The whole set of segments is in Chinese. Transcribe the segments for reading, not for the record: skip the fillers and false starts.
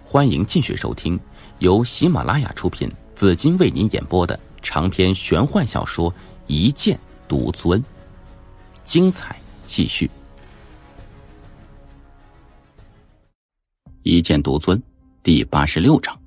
欢迎继续收听由喜马拉雅出品，紫金为您演播的长篇玄幻小说《一剑独尊》，精彩继续。一剑独尊第86章。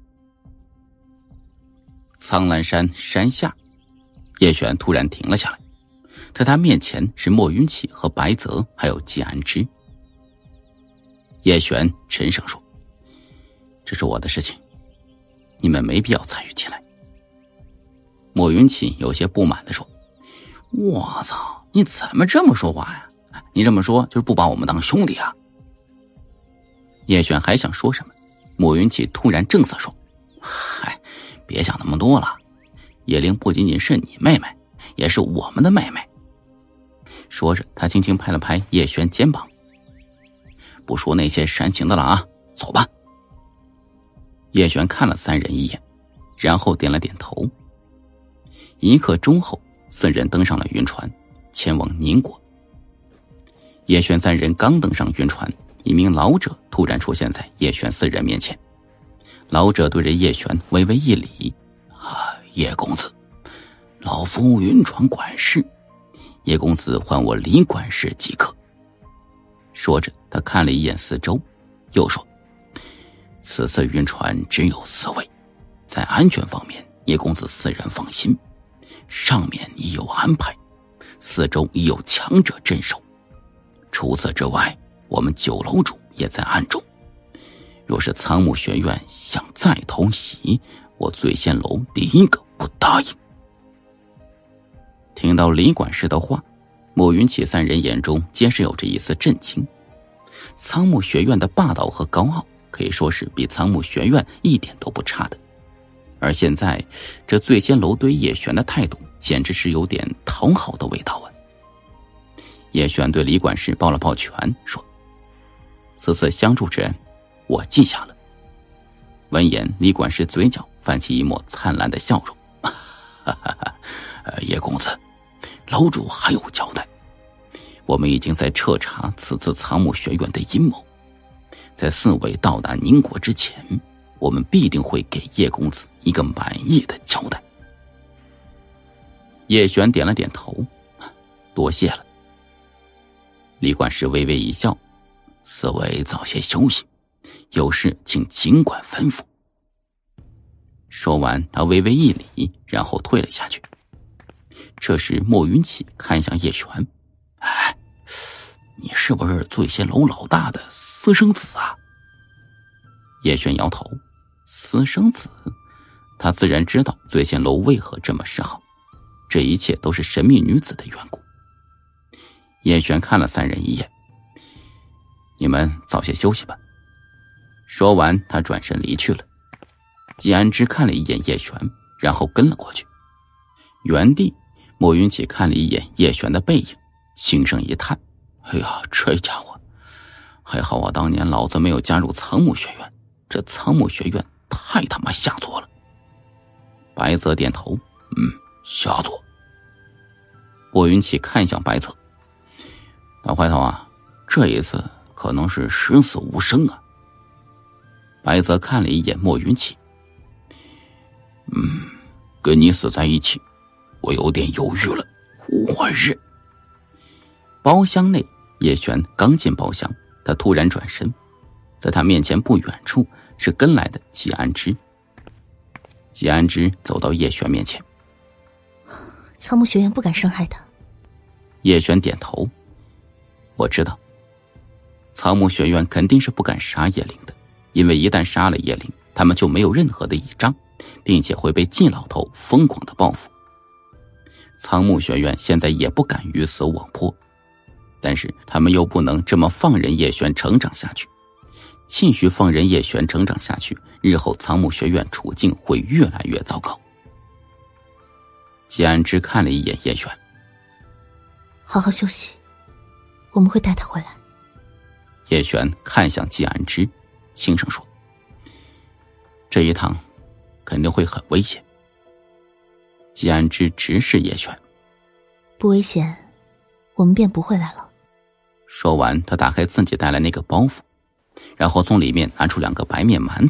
苍兰山山下，叶璇突然停了下来，在他面前是莫云起和白泽还有季安之。叶璇沉声说，这是我的事情，你们没必要参与进来。莫云起有些不满地说，我操，你怎么这么说话呀？你这么说就是不把我们当兄弟啊？叶璇还想说什么，莫云起突然正色说，嗨，别想那么多了，叶灵不仅仅是你妹妹，也是我们的妹妹。说着他轻轻拍了拍叶璇肩膀，不说那些煽情的了啊，走吧。叶璇看了三人一眼，然后点了点头。一刻钟后，四人登上了云船，前往宁国。叶璇三人刚登上云船，一名老者突然出现在叶璇四人面前。老者对着叶璇微微一礼，叶公子，老夫云船管事，叶公子唤我李管事即可。说着他看了一眼四周，又说，此次晕船只有4位，在安全方面叶公子4人放心，上面已有安排，四周已有强者镇守。除此之外，我们9楼主也在暗中，若是苍木学院想再偷袭，我醉仙楼第一个不答应。听到李管事的话，莫云起三人眼中皆是有着一丝震惊。苍木学院的霸道和高傲可以说是比苍木学院一点都不差的，而现在这醉仙楼对叶璇的态度简直是有点讨好的味道啊。叶璇对李管事抱了抱拳，说，此次相助之恩我记下了。闻言，李管事嘴角泛起一抹灿烂的笑容，叶公子，楼主还有交代，我们已经在彻查此次苍木学院的阴谋，在4位到达宁国之前，我们必定会给叶公子一个满意的交代。叶璇点了点头，多谢了。李管事微微一笑，4位早些休息，有事请尽管吩咐。说完他微微一礼，然后退了下去。这时莫云起看向叶璇，你是不是醉仙楼老大的私生子啊？叶璇摇头，私生子？他自然知道醉仙楼为何这么示好，这一切都是神秘女子的缘故。叶璇看了三人一眼，你们早些休息吧。说完他转身离去了。季安之看了一眼叶璇，然后跟了过去。原地莫云起看了一眼叶璇的背影，轻声一叹，哎呀，这家伙，还好当年老子没有加入苍木学院，这苍木学院太他妈下作了。白泽点头，下作。莫云起看向白泽，大块头啊，这一次可能是十死无生啊。白泽看了一眼莫云起，跟你死在一起，我有点犹豫了，互换日。包厢内，叶璇刚进包厢，他突然转身，在他面前不远处是跟来的季安之。季安之走到叶璇面前， 苍木学院不敢伤害他。 叶璇点头，我知道，苍木学院肯定是不敢杀叶灵的，因为一旦杀了叶灵，他们就没有任何的倚仗，并且会被季老头疯狂的报复。苍木学院现在也不敢鱼死网破，但是他们又不能这么放任叶璇成长下去。继续放任叶璇成长下去，日后苍木学院处境会越来越糟糕。季安之看了一眼叶璇， 好好休息，我们会带他回来。 叶璇看向季安之，轻声说，这一趟肯定会很危险。季安之直视叶璇， 不危险，我们便不会来了。 说完他打开自己带来那个包袱，然后从里面拿出2个白面馒头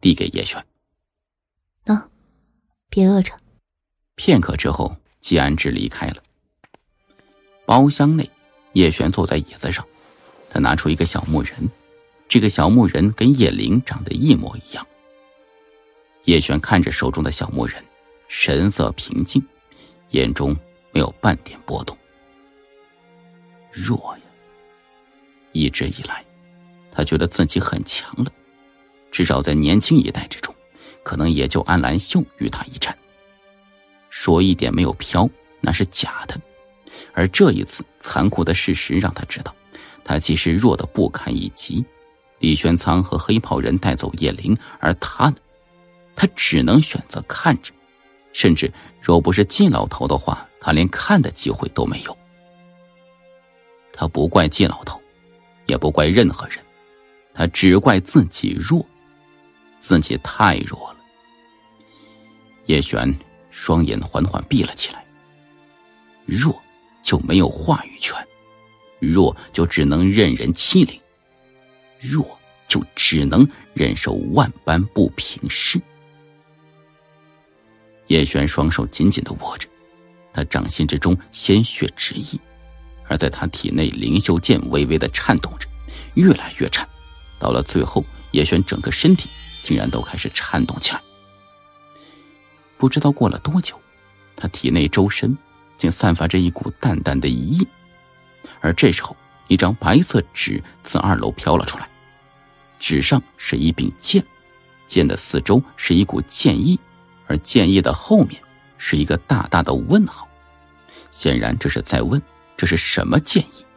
递给叶璇。 喏，别饿着。 片刻之后，季安之离开了。包厢内，叶璇坐在椅子上，他拿出一个小木人，这个小木人跟叶灵长得一模一样。叶璇看着手中的小木人，神色平静，眼中没有半点波动。弱呀，一直以来他觉得自己很强了，至少在年轻一代之中，可能也就安澜秀与他一战。说一点没有飘，那是假的。而这一次残酷的事实让他知道，他其实弱得不堪一击。李玄仓和黑袍人带走叶灵，而他呢，他只能选择看着，甚至若不是季老头的话，他连看的机会都没有。他不怪季老头，也不怪任何人，他只怪自己弱，自己太弱了。叶璇双眼缓缓闭了起来。弱就没有话语权，弱就只能任人欺凌，弱就只能忍受万般不平事。叶璇双手紧紧地握着，他掌心之中鲜血直溢，而在他体内灵秀剑微微地颤动着，越来越颤，到了最后，叶璇整个身体竟然都开始颤动起来。不知道过了多久，他体内周身竟散发着一股淡淡的疑意，而这时候，一张白色纸自2楼飘了出来，纸上是一柄剑，剑的四周是一股剑意，而剑意的后面是一个大大的问号，显然这是在问这是什么剑意。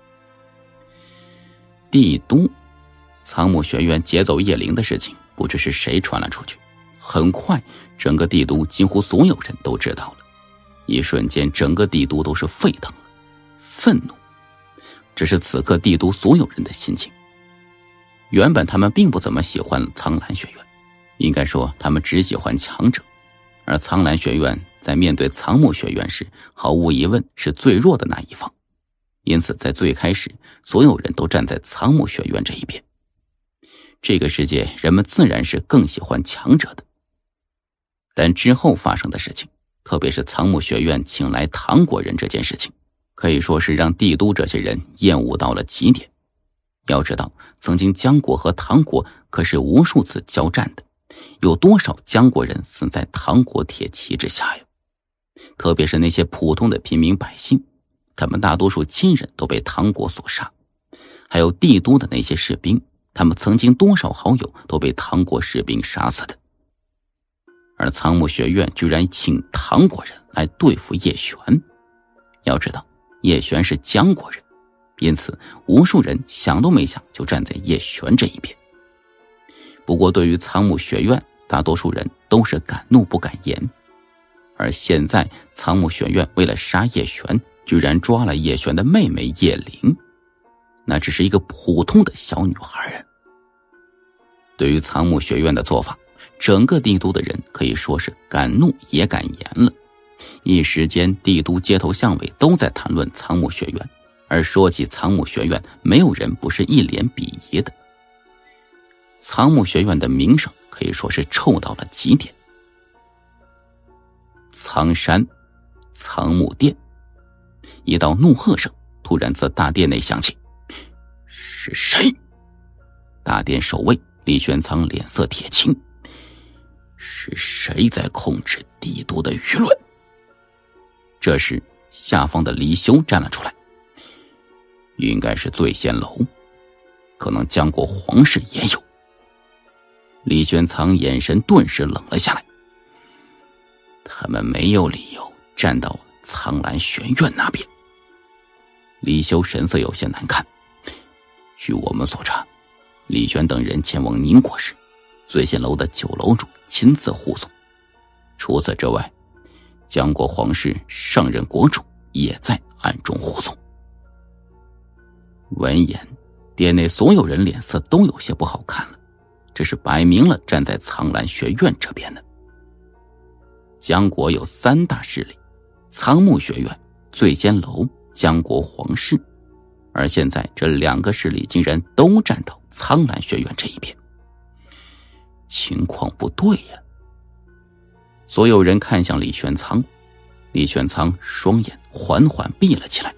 帝都苍木学院劫走叶灵的事情，不知是谁传了出去，很快整个帝都几乎所有人都知道了。一瞬间，整个帝都都是沸腾了，愤怒，这是此刻帝都所有人的心情。原本他们并不怎么喜欢苍兰学院，应该说他们只喜欢强者，而苍兰学院在面对苍木学院时，毫无疑问是最弱的那一方，因此在最开始，所有人都站在苍木学院这一边。这个世界人们自然是更喜欢强者的。但之后发生的事情，特别是苍木学院请来唐国人这件事情，可以说是让帝都这些人厌恶到了极点。要知道，曾经江国和唐国可是无数次交战的，有多少江国人死在唐国铁骑之下呀？特别是那些普通的平民百姓，他们大多数亲人都被唐国所杀，还有帝都的那些士兵，他们曾经多少好友都被唐国士兵杀死的。而苍木学院居然请唐国人来对付叶璇。要知道，叶璇是江国人，因此无数人想都没想就站在叶璇这一边。不过对于苍木学院，大多数人都是敢怒不敢言。而现在苍木学院为了杀叶璇，居然抓了叶璇的妹妹叶灵，那只是一个普通的小女孩啊。对于苍木学院的做法，整个帝都的人可以说是敢怒也敢言了。一时间，帝都街头巷尾都在谈论苍木学院，而说起苍木学院，没有人不是一脸鄙夷的。苍木学院的名声可以说是臭到了极点。苍山苍木殿，一道怒喝声突然自大殿内响起。是谁？大殿守卫李玄苍脸色铁青。是谁在控制帝都的舆论？这时下方的李修站了出来。应该是醉仙楼，可能江国皇室也有。李玄苍眼神顿时冷了下来。他们没有理由站到苍兰学院那边。李修神色有些难看。据我们所查，李玄等人前往宁国时，醉仙楼的酒楼主亲自护送。除此之外，江国皇室上任国主也在暗中护送。闻言，殿内所有人脸色都有些不好看了，这是摆明了站在苍兰学院这边的。江国有3大势力：苍木学院、醉仙楼、江国皇室，而现在这2个势力竟然都站到苍兰学院这一边。 情况不对呀。所有人看向李玄仓，李玄仓双眼缓缓闭了起来。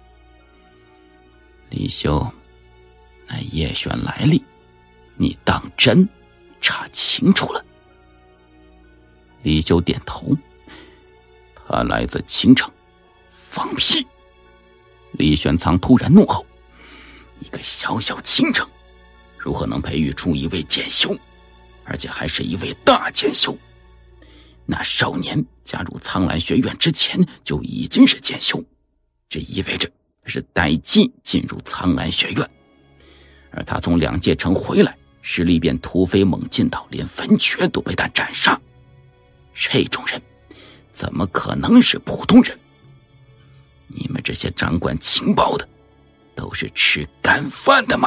李修，那叶璇来历，你当真查清楚了？李修点头，他来自青城。放屁！李玄仓突然怒吼，一个小小青城如何能培育出一位剑修，而且还是一位大剑修？那少年加入苍兰学院之前就已经是剑修，这意味着是待机进入苍兰学院，而他从2阶城回来，实力便突飞猛进到连分缺都被他斩杀。这种人怎么可能是普通人？你们这些掌管情报的都是吃干饭的吗？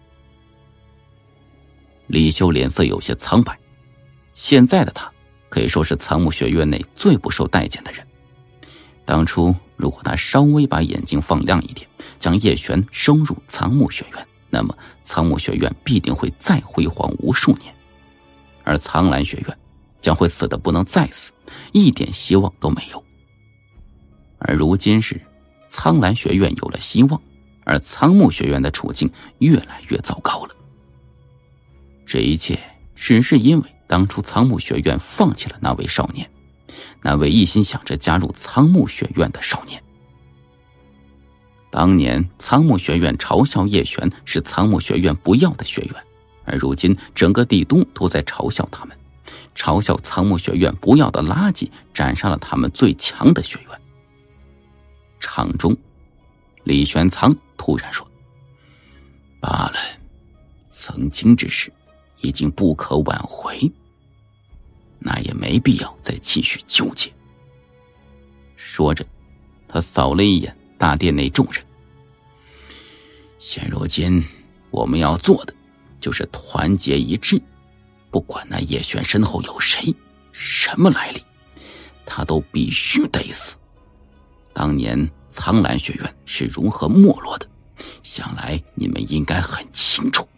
李修脸色有些苍白，现在的他可以说是苍木学院内最不受待见的人。当初如果他稍微把眼睛放亮一点，将叶璇收入苍木学院，那么苍木学院必定会再辉煌无数年，而苍兰学院将会死得不能再死，一点希望都没有。而如今是苍兰学院有了希望，而苍木学院的处境越来越糟糕了。这一切只是因为当初苍木学院放弃了那位少年，那位一心想着加入苍木学院的少年。当年苍木学院嘲笑叶璇是苍木学院不要的学院，而如今整个帝都都在嘲笑他们，嘲笑苍木学院不要的垃圾斩杀了他们最强的学院。场中，李玄仓突然说：“罢了，曾经之事已经不可挽回，那也没必要再继续纠结。”说着，他扫了一眼大殿内众人。现如今我们要做的就是团结一致，不管那叶璇身后有谁，什么来历，他都必须得死。当年苍兰学院是如何没落的，想来你们应该很清楚。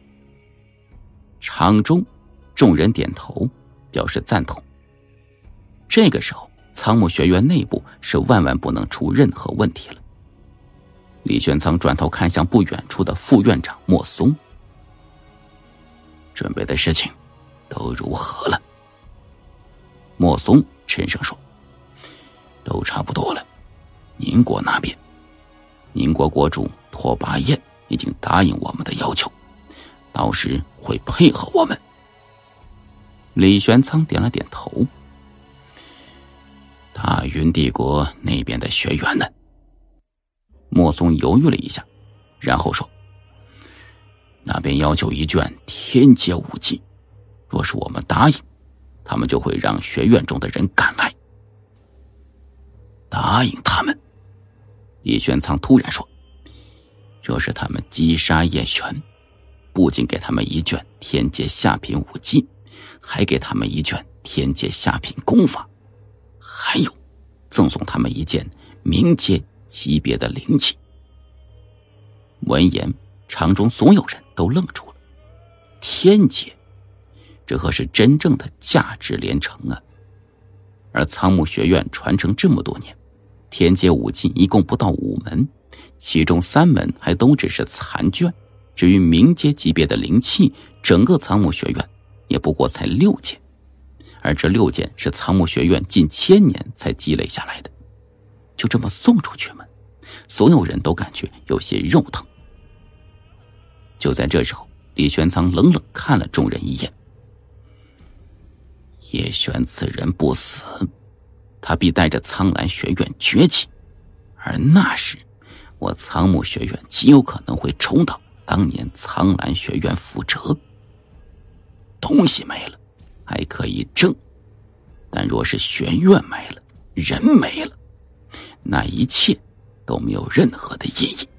场中众人点头表示赞同。这个时候苍木学院内部是万万不能出任何问题了。李玄仓转头看向不远处的副院长莫松：“准备的事情都如何了？”莫松沉声说：“都差不多了。宁国那边，宁国国主拓跋彦已经答应我们的要求，到时会配合我们。”李玄仓点了点头。大云帝国那边的学员呢？莫松犹豫了一下，然后说：“那边要求一卷天阶武技，若是我们答应，他们就会让学院中的人赶来。”答应他们？李玄仓突然说：“若是他们击杀叶璇，不仅给他们一卷天阶下品武技，还给他们一卷天阶下品功法，还有赠送他们一件冥阶级别的灵器。”闻言，场中所有人都愣住了。天阶，这可是真正的价值连城啊！而苍木学院传承这么多年，天阶武技一共不到5门，其中3门还都只是残卷。至于冥阶级别的灵器，整个苍木学院也不过才6件，而这6件是苍木学院近1000年才积累下来的，就这么送出去吗？所有人都感觉有些肉疼。就在这时候，李玄仓冷冷看了众人一眼：“叶璇此人不死，他必带着苍兰学院崛起，而那时我苍木学院极有可能会重蹈当年苍兰学院覆辙。东西没了还可以争，但若是学院没了，人没了，那一切都没有任何的意义。”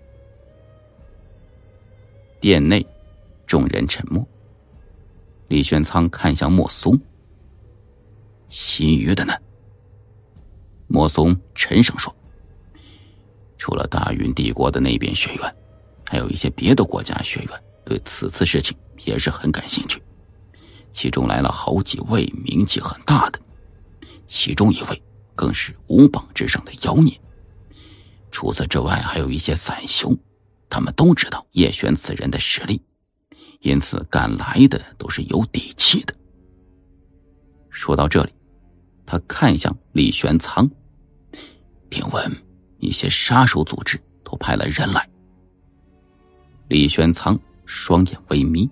殿内众人沉默。李玄仓看向莫松：“其余的呢？”莫松沉声说：“除了大云帝国的那边学院，还有一些别的国家学院对此次事情也是很感兴趣。 其中来了好几位名气很大的，其中一位更是5榜之上的妖孽。除此之外，还有一些散修，他们都知道叶璇此人的实力，因此赶来的都是有底气的。说到这里，他看向李玄苍，听闻一些杀手组织都派了人来。李玄苍双眼微眯，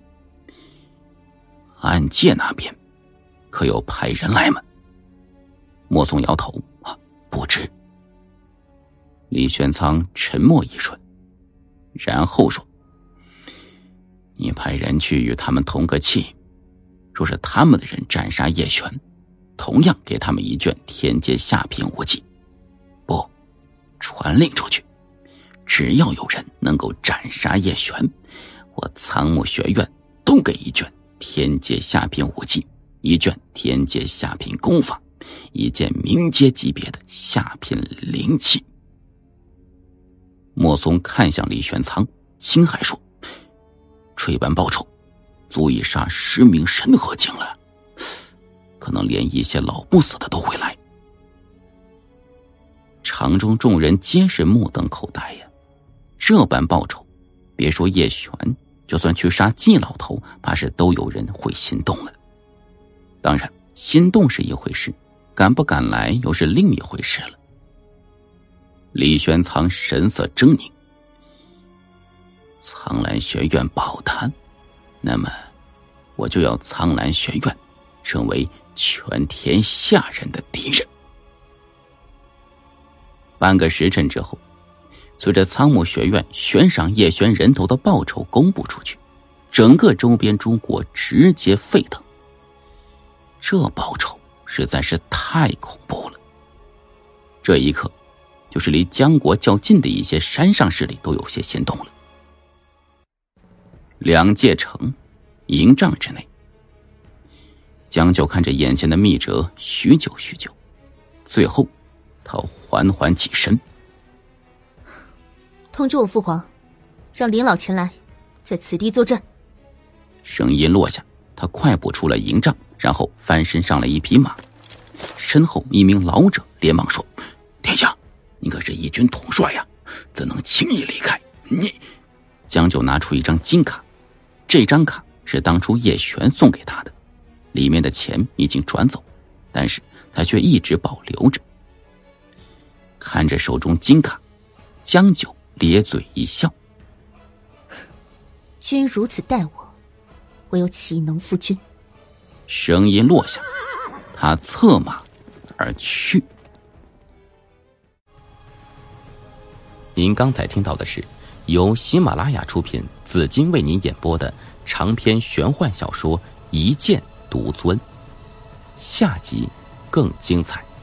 暗界那边可有派人来吗？莫松摇头，不知。李玄苍沉默一瞬，然后说，你派人去与他们同个气，若是他们的人斩杀叶璇，同样给他们一卷天阶下品武技。不，传令出去，只要有人能够斩杀叶璇，我苍木学院都给一卷天阶下品武技，一卷天阶下品功法，一件明阶级别的下品灵器。莫松看向李玄苍，惊骇说，这般报酬足以杀10名神河境了，可能连一些老不死的都会来。场中众人皆是目瞪口呆呀，这般报酬，别说叶璇，就算去杀季老头，怕是都有人会心动了。当然，心动是一回事，敢不敢来又是另一回事了。李玄苍神色狰狞，苍兰学院保他，那么我就要苍兰学院成为全天下人的敌人。半个时辰之后，随着苍木学院悬赏叶璇人头的报酬公布出去，整个周边诸国直接沸腾。这报酬实在是太恐怖了。这一刻，就是离江国较近的一些山上势力都有些心动了。2界城营帐之内，江九看着眼前的密折，许久，最后他缓缓起身， 通知我父皇，让林老前来，在此地坐镇。 声音落下，他快步出了营帐，然后翻身上了一匹马。身后一名老者连忙说，殿下，你可是义军统帅呀，怎能轻易离开？你……江九拿出一张金卡，这张卡是当初叶璇送给他的，里面的钱已经转走，但是他却一直保留着。看着手中金卡，江九咧嘴一笑， 君如此待我，我又岂能负君？ 声音落下，他策马而去。您刚才听到的是由喜马拉雅出品，紫金为您演播的长篇玄幻小说《一剑独尊》，下集更精彩。